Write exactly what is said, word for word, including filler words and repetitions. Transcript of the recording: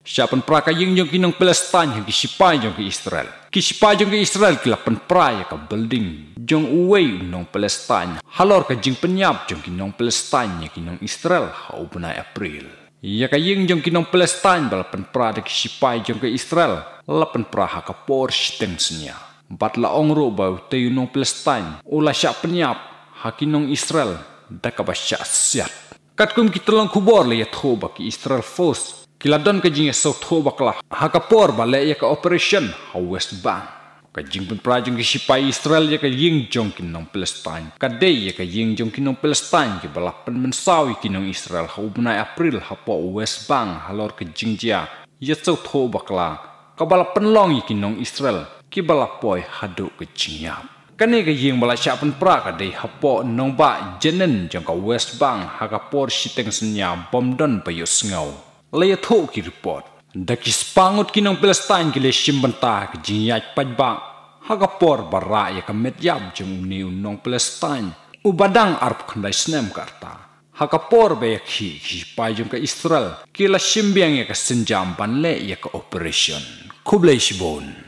Siapan pra ka ying jong kinong Palestine yang ki shipai jong ki Israel. Ki shipai jong ki Israel ki lapan pra ya ka building jong uwei nong Palestine. Halor ka jing penyap jong kinong Palestine ya kinong Israel hau bunai April. Ya ka ying jong kinong Palestine balapan pra de ki shipai jong ki Israel. Lapan pra ha kapor shiteng synia. Empat laong ro bau te nong Palestine. Ula syak penyap ha kinong Israel da ka basyak siat. Kat kum ki tolong kubor le ya thoba ki Israel force. Kiladon ka jing so thoba kala ha kapor bale ya ka operation ha West Bank. Ka jing pun prajung ki shipai Israel ya ka ying jong kinong Palestine. Ka de ya ka ying jong kinong Palestine ki balapan mensawi kinong Israel ha ubnai April ha po West Bank halor ka jing jia ya so thoba kala ka balapan long kinong Israel ki balapoi hadu ka jing ya. Kani ka ying bala syapan pra ka de ha po nong ba jenen jong ka West Bank ha kapor shiteng synia bom don payus ngau. Laya thu ki report. Daki spangut kinong Palestine ki le shimbanta ki jinyaj pajba. Hagapor bara ya ka medyab jeng uni unong Palestine. Ubadang arp kandai snem karta. Hagapor ba ya ki shipai jeng ka Israel. Kila shimbiang ya ka senjam ban le ya ka operation. Kublai shibon.